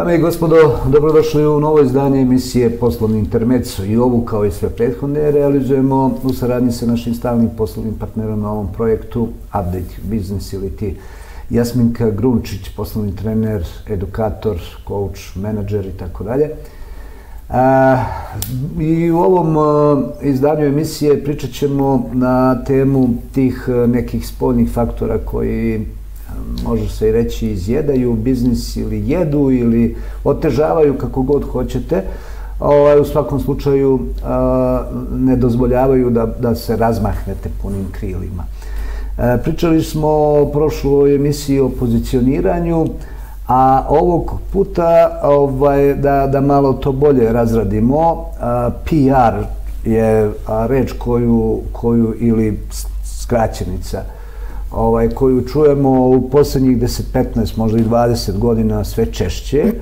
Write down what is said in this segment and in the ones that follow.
Dame i gospodo, dobrodošli u novo izdanje emisije Poslovni intermezzo. I ovu, kao i sve prethodne, realizujemo u saradnji sa našim stalnim poslovnim partnerom na ovom projektu Update Business ili ti. Jasminka Grunčić, poslovni trener, edukator, coach, menadžer i tako dalje. I u ovom izdanju emisije pričat ćemo na temu tih nekih spoljnih faktora koji, može se i reći, izjedaju biznis ili jedu ili otežavaju, kako god hoćete. U svakom slučaju ne dozvoljavaju da se razmahnete punim krilima. Pričali smo u prošloj emisiji o pozicioniranju, a ovog puta da malo to bolje razradimo. PR je reč koju ili skraćenica koju čujemo u poslednjih 10-15, možda i 20 godina sve češće.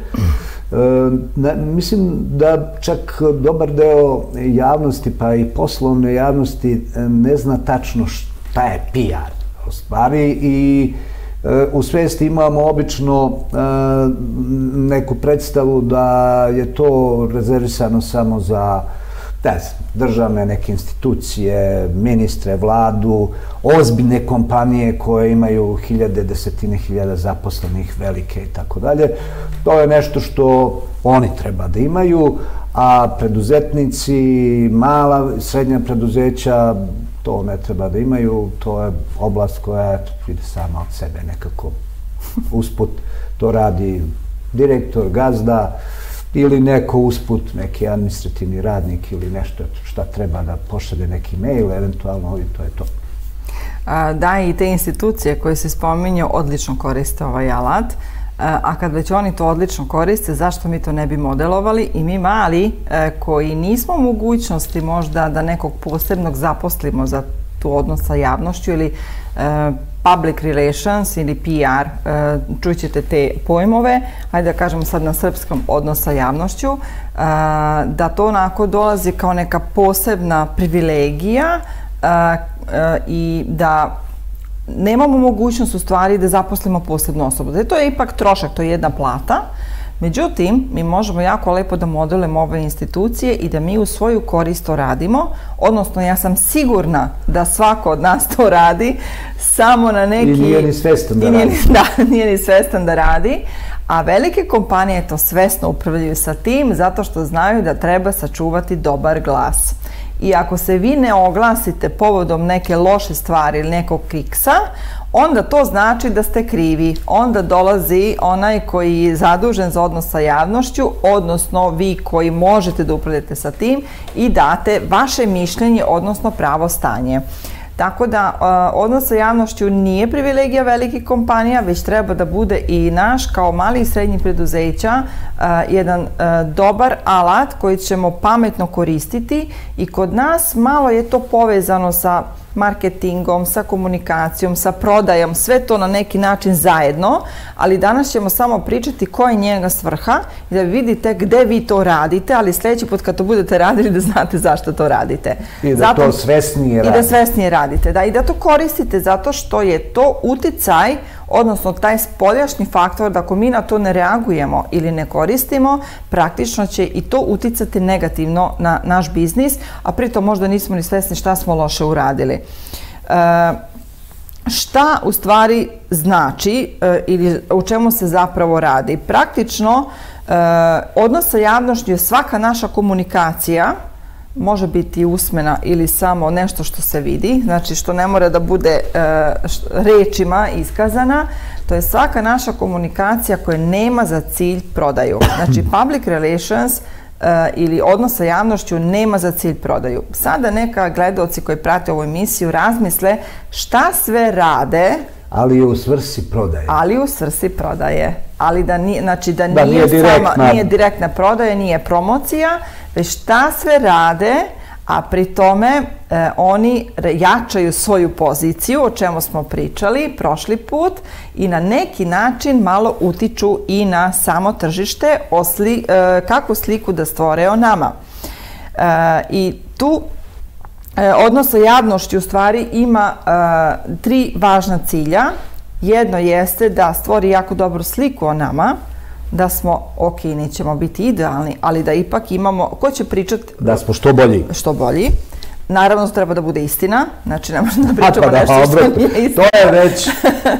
Mislim da čak dobar deo javnosti, pa i poslovne javnosti, ne zna tačno šta je PR u stvari i u svesti imamo obično neku predstavu da je to rezervisano samo za državne neke institucije, ministre, vladu, ozbiljne kompanije koje imaju hiljade, desetine hiljada zaposlenih, velike i tako dalje. To je nešto što oni treba da imaju, a preduzetnici, mala i srednja preduzeća, to ne treba da imaju. To je oblast koja ide sama od sebe nekako. Usput to radi direktor, gazda, ili neko usput, neki administrativni radnik ili nešto šta treba da pošalje neki mail, eventualno, i to je to. Da, i te institucije koje se spominju odlično koriste ovaj alat, a kad već oni to odlično koriste, zašto mi to ne bi modelovali i mi mali koji nismo u mogućnosti možda da nekog posebnog zaposlimo za tu odnos sa javnošću ili public relations ili PR, čućete te pojmove, hajde da kažemo sad na srpskom, odnos sa javnošću, da to onako dolazi kao neka posebna privilegija i da nemamo mogućnost u stvari da zaposlimo posebnu osobu. To je ipak trošak, to je jedna plata. Međutim, mi možemo jako lepo da modelujemo ove institucije i da mi u svoju korist to radimo, odnosno ja sam sigurna da svako od nas to radi, samo na neki... I nije ni svestan da radi. Da, nije ni svestan da radi, a velike kompanije to svesno upravljaju sa tim zato što znaju da treba sačuvati dobar glas. I ako se vi ne oglasite povodom neke loše stvari ili nekog kiksa, onda to znači da ste krivi. Onda dolazi onaj koji je zadužen za odnos sa javnošću, odnosno vi koji možete da upravljate sa tim i date vaše mišljenje, odnosno pravo stanje. Tako da odnos sa javnošću nije privilegija velikih kompanija, već treba da bude i naš kao mali i srednji preduzeća jedan dobar alat koji ćemo pametno koristiti i kod nas malo je to povezano sa marketingom, sa komunikacijom, sa prodajom, sve to na neki način zajedno, ali danas ćemo samo pričati koja je njega svrha i da vidite gde vi to radite, ali sledeći put kad to budete radili da znate zašto to radite. I da to svesnije radite. I da svesnije radite, da, i da to koristite zato što je to uticaj, odnosno taj spoljašnji faktor da ako mi na to ne reagujemo ili ne koristimo, praktično će i to uticati negativno na naš biznis, a pritom možda nismo ni svesni šta smo loše uradili. Šta u stvari znači ili u čemu se zapravo radi? Praktično, odnos sa javnošću je svaka naša komunikacija, može biti usmena ili samo nešto što se vidi, znači što ne mora da bude rečima iskazana, to je svaka naša komunikacija koja nema za cilj prodaju. Znači public relations ili odnos sa javnošću nema za cilj prodaju. Sada neka gledaoci koji prate ovu emisiju razmisle šta sve rade, ali je u svrsi prodaje. Ali u svrsi prodaje. Ali da nije, znači da nije direktna prodaja, nije promocija, već šta sve rade, a pri tome oni jačaju svoju poziciju, o čemu smo pričali prošli put, i na neki način malo utiču i na samo tržište, kakvu sliku da stvore o nama. I tu odnos sa javnošću u stvari ima tri važna cilja. Jedno jeste da stvori jako dobru sliku o nama, da smo, ok, nećemo biti idealni, ali da ipak imamo, ko će pričati... Da smo što bolji. Što bolji. Naravno, to treba da bude istina, znači ne možemo da pričamo nešto što nije istina. To je već...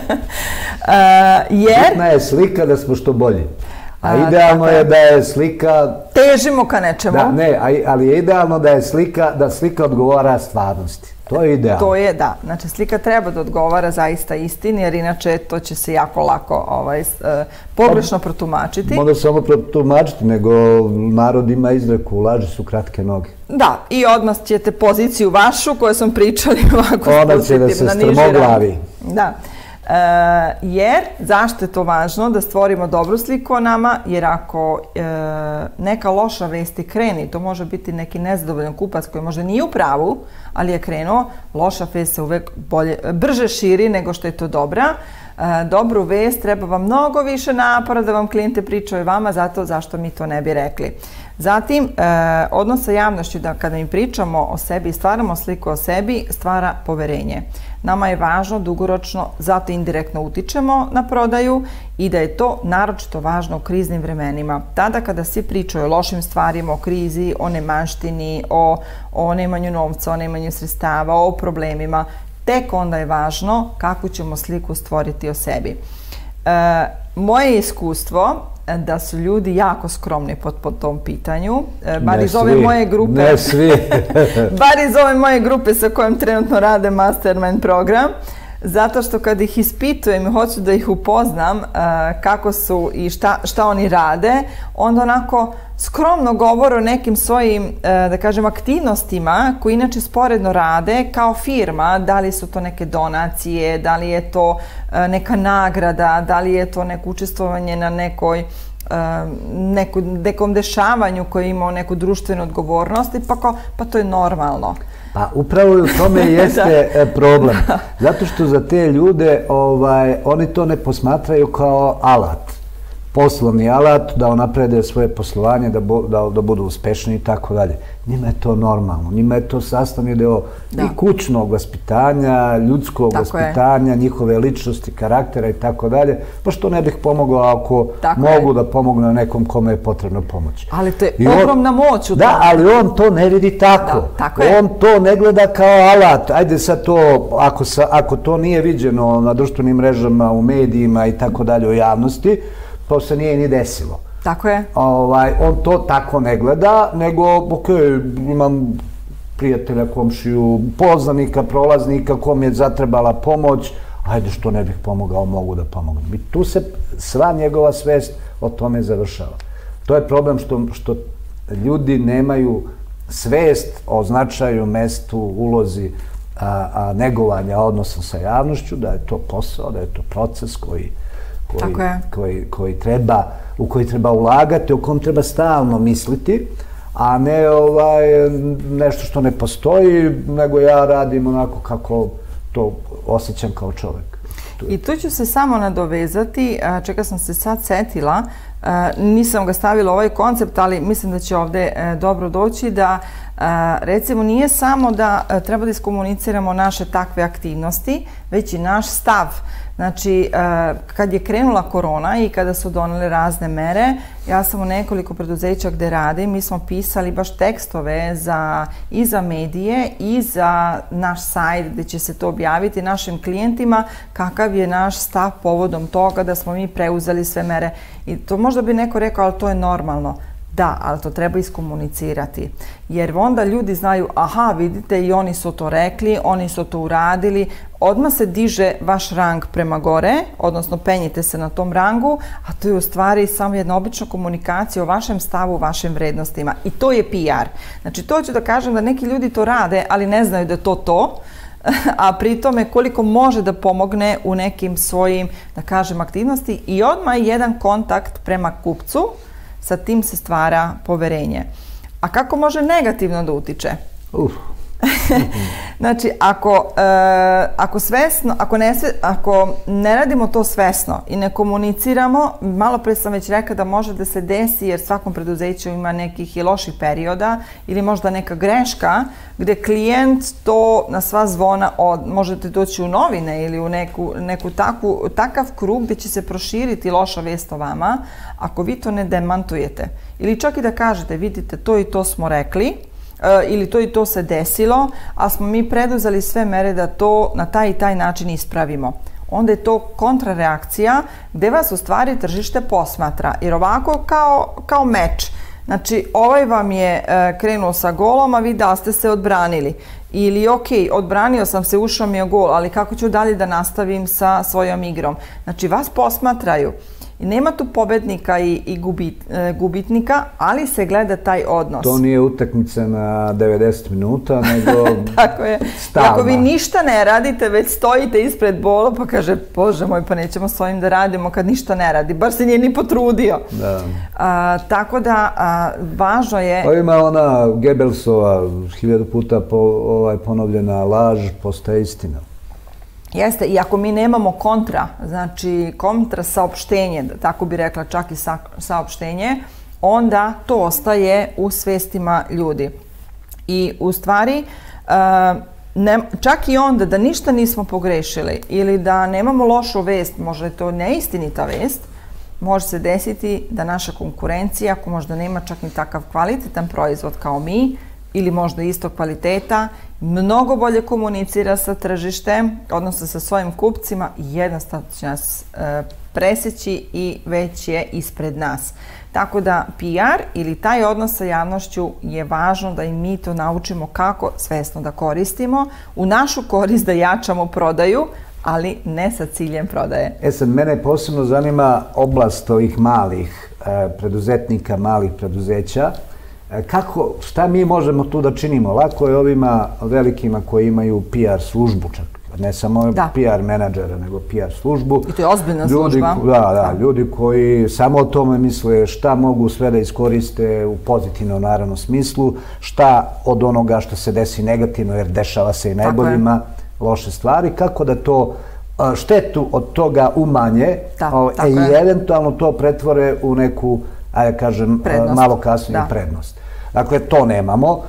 Bitna je slika da smo što bolji. A idealno je da je slika... Težimo ka nečemu. Da, ne, ali je idealno da je slika, da slika odgovara stvarnosti. To je idealno. To je, da. Znači, slika treba da odgovara zaista istini, jer inače to će se jako lako pogrešno protumačiti. Možda samo protumačiti, nego narod ima izreku, laži su kratke noge. Da, i odmah ćete poziciju vašu koju sam pričali ovako ona će da se strmoglavi. Da. Jer, zašto je to važno da stvorimo dobru sliku o nama, jer ako neka loša vest kreni, to može biti neki nezadovoljan kupac koji možda nije u pravu, ali je krenuo, loša vest se uvek brže širi nego što je to dobra. Dobru vest treba vam mnogo više napora da vam klijente pričaju vama, zato zašto mi to ne bi rekli. Zatim, odnos sa javnošću, da kada im pričamo o sebi i stvaramo sliku o sebi, stvara poverenje. Nama je važno dugoročno, zato indirektno utičemo na prodaju i da je to naročito važno u kriznim vremenima. Tada kada svi pričaju o lošim stvarima, o krizi, o nemaštini, o nemanju novca, o nemanju sredstava, o problemima, tek onda je važno kakvu ćemo sliku stvoriti o sebi. Moje iskustvo da su ljudi jako skromni po tom pitanju, bar iz ove moje grupe. Ne svi. Bar iz ove moje grupe sa kojom trenutno rade Mastermind program, zato što kad ih ispitujem i hoću da ih upoznam kako su i šta oni rade, onda onako skromno govore o nekim svojim, da kažem, aktivnostima koje inače sporedno rade kao firma, da li su to neke donacije, da li je to neka nagrada, da li je to neko učestvovanje na nekom dešavanju koje ima neku društvenu odgovornost i pa to je normalno. Pa upravo u tome jeste problem. Zato što za te ljude oni to ne posmatraju kao alat. Poslovni alat da unaprede svoje poslovanje, da budu uspešni i tako dalje. Njima je to normalno. Njima je to sastavni deo i kućnog vaspitanja, ljudskog vaspitanja, njihove ličnosti, karaktera i tako dalje. Pa što ne bih pomogao ako mogu da pomognu nekom kome je potrebno pomoć. Ali to je ogromna moć u tome. Da, ali on to ne vidi tako. On to ne gleda kao alat. Ajde sad to, ako to nije viđeno na društvenim mrežama, u medijima i tako dalje, u javnosti, to se nije ni desilo. Tako je. On to tako ne gleda, nego, ok, imam prijatelja, komšiju, poznanika, prolaznika, kom je zatrebala pomoć, ajde što ne bih pomogao, mogu da pomognem. I tu se sva njegova svest o tome završava. To je problem što ljudi nemaju svest o značaju, mestu, ulozi negovanja odnosa sa javnošću, da je to posao, da je to proces u koji treba ulagati, o kom treba stalno misliti, a ne nešto što ne postoji, nego ja radim onako kako to osjećam kao čovek. I tu ću se samo nadovezati, čega sam se sad setila, nisam ga stavila u ovaj koncept, ali mislim da će ovde dobro doći da recimo nije samo da treba da iskomuniciramo naše takve aktivnosti, već i naš stav. Znači, kad je krenula korona i kada su doneli razne mere, ja sam u nekoliko preduzeća gde radim, mi smo pisali baš tekstove i za medije i za naš sajt gde će se to objaviti našim klijentima, kakav je naš stav povodom toga da smo mi preuzeli sve mere. I to možda bi neko rekao, ali to je normalno. Da, ali to treba iskomunicirati, jer onda ljudi znaju, aha, vidite, i oni su to rekli, oni su to uradili, odmah se diže vaš rang prema gore, odnosno penjite se na tom rangu, a to je u stvari samo jedna obična komunikacija o vašem stavu, o vašim vrednostima. I to je PR. Znači, to ću da kažem da neki ljudi to rade, ali ne znaju da je to, a pri tome koliko može da pomogne u nekim svojim, da kažem, aktivnosti i odmah jedan kontakt prema kupcu, sa tim se stvara poverenje. A kako može negativno da utiče? Znači, ako ne radimo to svesno i ne komuniciramo, malo pre sam već rekla da može da se desi, jer svakom preduzeću ima nekih i loših perioda ili možda neka greška gde klijent to na sva zvona možete doći u novine ili u takav krug gde će se proširiti loša vest o vama ako vi to ne demantujete. Ili čak i da kažete, vidite, to i to smo rekli, ili to i to se desilo, a smo mi preduzeli sve mere da to na taj i taj način ispravimo. Onda je to kontrareakcija gde vas u stvari tržište posmatra. Jer ovako kao meč. Znači, ovaj vam je krenuo sa golom, a vi da ste se odbranili. Ili, ok, odbranio sam se, ušao mi je gol, ali kako ću dalje da nastavim sa svojom igrom? Znači, vas posmatraju. I nema tu pobednika i gubitnika, ali se gleda taj odnos. To nije utakmica na 90 minuta, nego tako je. stalna. Ako vi ništa ne radite, već stojite ispred bola, pa kaže, Bože moj, pa nećemo s ovim da radimo kad ništa ne radi. Bar se nije ni potrudio. Tako da, važno je... Pa ima ona Gebelsova 1000 puta ponovljena laž, postaje istina. Jeste, i ako mi nemamo znači kontra saopštenje, tako bi rekla čak i saopštenje, onda to ostaje u svestima ljudi. I u stvari, čak i onda da ništa nismo pogrešili ili da nemamo lošu vest, možda je to neistinita vest, može se desiti da naša konkurencija, ako možda nema čak ni takav kvalitetan proizvod kao mi, ili možda istog kvaliteta, mnogo bolje komunicira sa tržištem, odnosno sa svojim kupcima, jednostavno će nas preseći i već je ispred nas. Tako da PR ili taj odnos sa javnošću je važno da i mi to naučimo kako svesno da koristimo, u našu korist da jačamo prodaju, ali ne sa ciljem prodaje. Sad, mene posebno zanima oblast ovih malih preduzetnika, malih preduzeća. Šta mi možemo tu da činimo? Lako je ovima velikima koji imaju PR službu čak. Ne samo PR menadžera, nego PR službu. I to je ozbiljna služba. Da, ljudi koji samo o tome misle šta mogu sve da iskoriste u pozitivnom, naravno, smislu, šta od onoga što se desi negativno, jer dešava se i najboljima loše stvari, kako da to štetu od toga umanje i eventualno to pretvore u neku, ajde kažem, malo kasnije prednost. Dakle, to nemamo.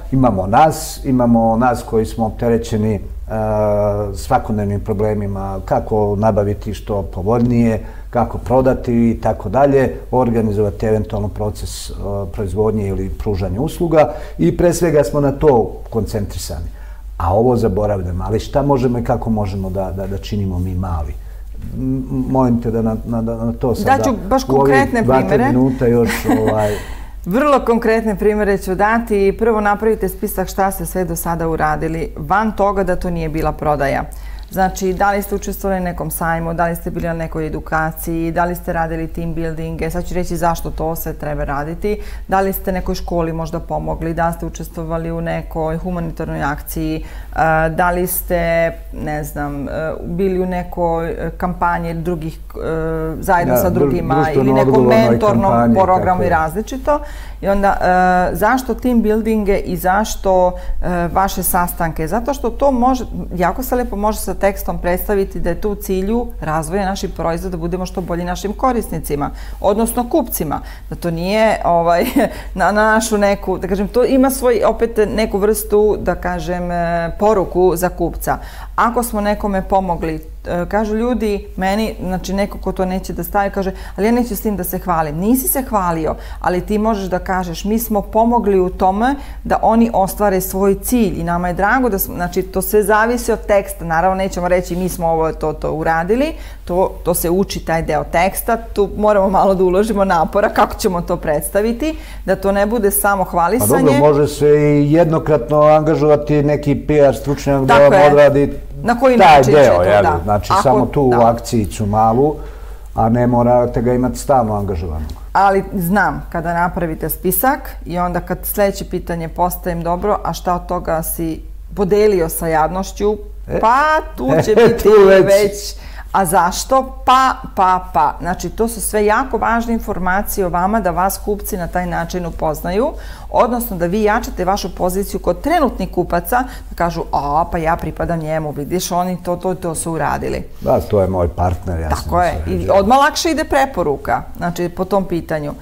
Imamo nas koji smo opterećeni svakodnevnim problemima, kako nabaviti što povoljnije, kako prodati i tako dalje, organizovati eventualno proces proizvodnje ili pružanja usluga i pre svega smo na to koncentrisani. A ovo zaboravljamo, ali šta možemo i kako možemo da činimo mi mali? Molim te da na to sada... Daću baš konkretne primere. 2-3 minuta još... Vrlo konkretne primere ću dati. Prvo napravite spisak šta ste sve do sada uradili, van toga da to nije bila prodaja. Znači, da li ste učestvovali na nekom sajmu, da li ste bili na nekoj edukaciji, da li ste radili team buildinge, sad ću reći zašto to sve treba raditi, da li ste nekoj školi možda pomogli, da li ste učestvovali u nekoj humanitarnoj akciji, da li ste, ne znam, bili u nekoj kampanji drugih, zajedno sa drugima ili nekom mentornom programu i različito. I onda, zašto team buildinge i zašto vaše sastanke? Zato što to može, jako se lepo može sa tekstom predstaviti da je to u cilju razvoja naših proizvoda, da budemo što bolji našim korisnicima, odnosno kupcima. Da to nije na našu neku, da kažem, to ima svoj, opet, neku vrstu, da kažem, poruku za kupca. Ako smo nekome pomogli, kažu ljudi, meni, znači neko ko to neće da stavi, kaže, ali ja neću s tim da se hvalim. Nisi se hvalio, ali ti možeš da kažeš, mi smo pomogli u tome da oni ostvare svoj cilj i nama je drago da smo, znači to sve zavisi od teksta, naravno nećemo reći mi smo ovo to uradili, to se uči taj deo teksta, tu moramo malo da uložimo napora kako ćemo to predstaviti, da to ne bude samo hvalisanje. Pa dobro, može se i jednokratno angažovati neki PR stručnjak da vam odradi taj deo, znači samo tu akcijicu malu, a ne morate ga imati stalno angažovanog. Ali znam, kada napravite spisak i onda kad sljedeće pitanje postavim dobro, a šta od toga si podelio sa javnošću, pa tu će biti već A zašto? Pa. Znači, to su sve jako važne informacije o vama da vas kupci na taj način upoznaju, odnosno da vi jačate vašu poziciju kod trenutnih kupaca, da kažu, pa ja pripadam njemu, vidiš, oni to su uradili. Da, to je moj partner. Tako je, i odmah lakše ide preporuka, znači, po tom pitanju.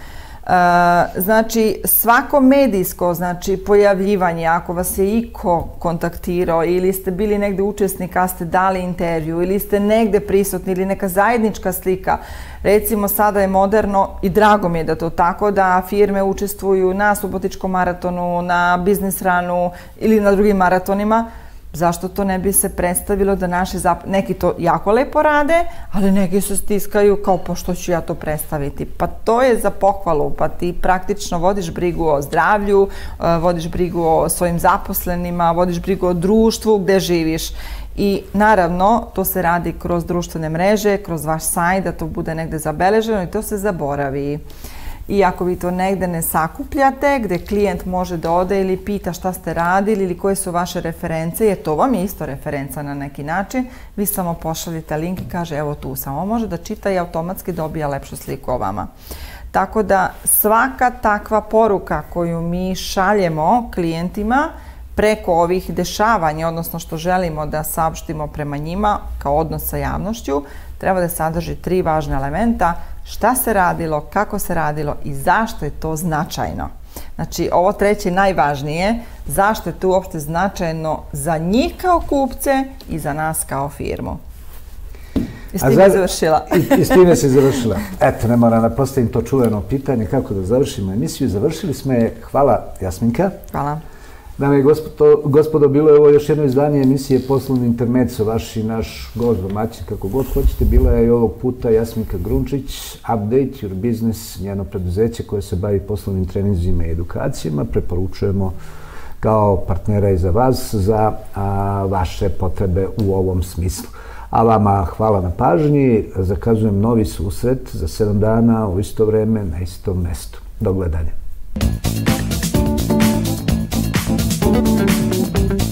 Znači, svako medijsko, znači, pojavljivanje, ako vas je iko kontaktirao ili ste bili negde učesnik, a ste dali intervju ili ste negde prisutni ili neka zajednička slika, recimo sada je moderno i drago mi je da to tako, da firme učestvuju na Subotičkom maratonu, na Biznis Runu ili na drugim maratonima. Zašto to ne bi se predstavilo da neki to jako lepo rade, ali neki se stiskaju kao pa što ću ja to predstaviti. Pa to je za pohvalu, pa ti praktično vodiš brigu o zdravlju, vodiš brigu o svojim zaposlenima, vodiš brigu o društvu gde živiš. I naravno, to se radi kroz društvene mreže, kroz vaš sajt, da to bude negde zabeleženo i to se zaboravi. I ako vi to negde ne sakupljate, gde klijent može da ode ili pita šta ste radili ili koje su vaše reference, jer to vam je isto referenca na neki način, vi samo pošaljite link i kaže evo tu, samo može da čita i automatski dobija lepšu sliku o vama. Tako da svaka takva poruka koju mi šaljemo klijentima preko ovih dešavanja, odnosno što želimo da saopštimo prema njima kao odnos sa javnošću, treba da sadrži 3 važna elementa: šta se radilo, kako se radilo i zašto je to značajno. Znači, ovo treće najvažnije, zašto je to uopšte značajno za njih kao kupce i za nas kao firmu. I s time završila. I s time si završila. Eto, ne moram da postavim to čuveno pitanje kako da završimo emisiju. Završili smo je. Hvala, Jasminka. Hvala. Dame i gospodo, bilo je ovo još jedno izdanje emisije Poslovni intermezzo, vaš i naš gost, domaćin, kako god hoćete. Bila je i ovog puta Jasminka Grunčić, Update Your Business, njeno preduzeće koje se bavi poslovnim treninzima i edukacijama. Preporučujemo kao partnera i za vas, za vaše potrebe u ovom smislu. A vama hvala na pažnji. Zakazujem novi susret za 7 dana u isto vreme na istom mestu. Do gledanja. Thank you.